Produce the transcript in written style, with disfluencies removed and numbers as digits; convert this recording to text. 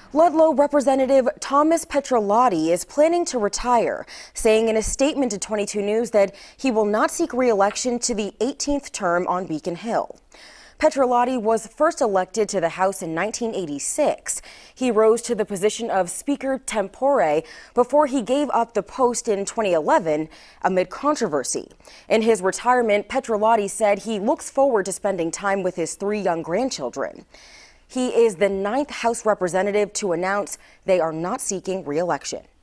Ludlow Representative Thomas Petrolati is planning to retire, saying in a statement to 22 News that he will not seek re-election to the 18th term on Beacon Hill. Petrolati was first elected to the House in 1986. He rose to the position of Speaker Tempore before he gave up the post in 2011 amid controversy. In his retirement, Petrolati said he looks forward to spending time with his 3 young grandchildren. He is the 9th House representative to announce they are not seeking re-election.